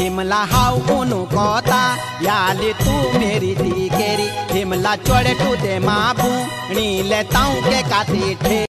Himla how उनु कोता याली तू मेरी दी केरी हिमला चोड़े टू दे माबू नी ले ताऊ के काती ठे।